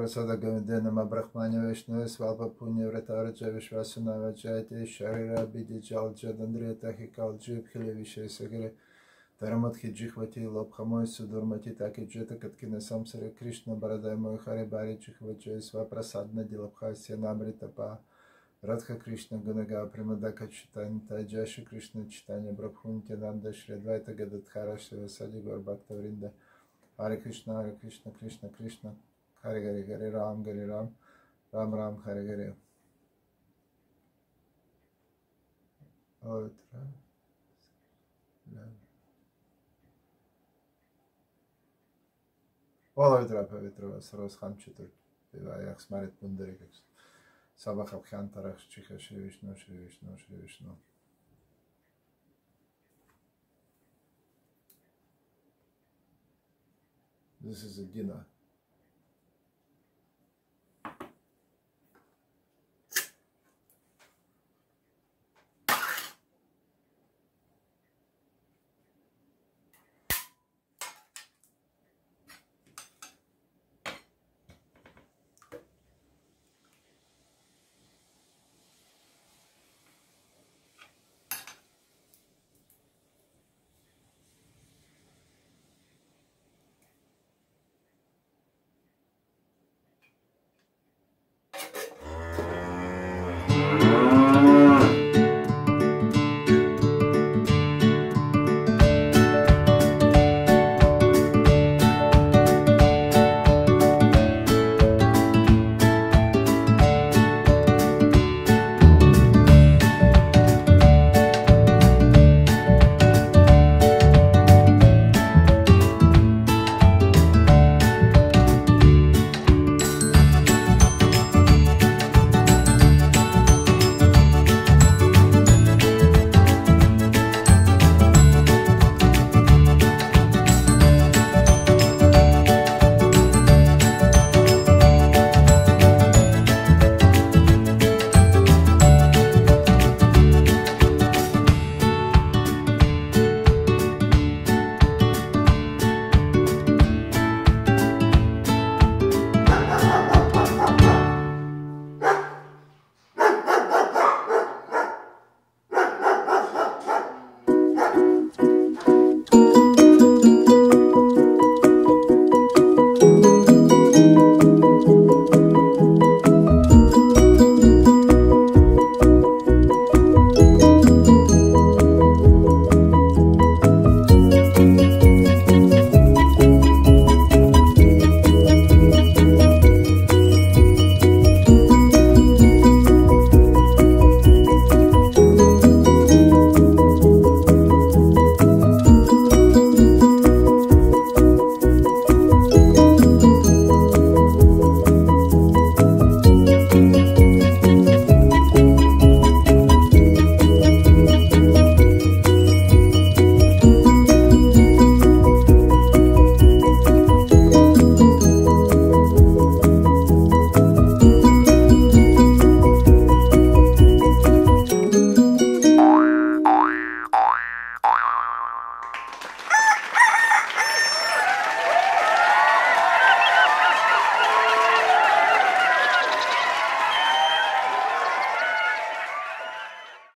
Prasada Govindana Brahmanya Vishnu Svalpa Punya Vratarja Vishwasanava Jayate Sharira Bidi Jalja Dandreta Hikalji Bhili Vishesagare Тараматхи Джихвати Лобхамой Судурмати Таки Джета Каткина Самсаре Кришна Барадай Мой Хари Бари Джихвачай Свапрасадна Дилабхасия Намритапа Радха Кришна Ганага Примадака Читани Таджаши Кришна Читани Брабхунти Нанда Шредвайта Гададхара Шивасади Горбакта Вринда Хари Кришна Кришна Кришна Хари Гари Гари Рам Рам Рам Хари Гари. Olavitra Pavitra Saros Hamchitur Vivayach Smarit Pundarikaks Sabakab Khantarach Chikha Shri Vishnu Shri Vishnu Shri Vishnu. This is a Gina.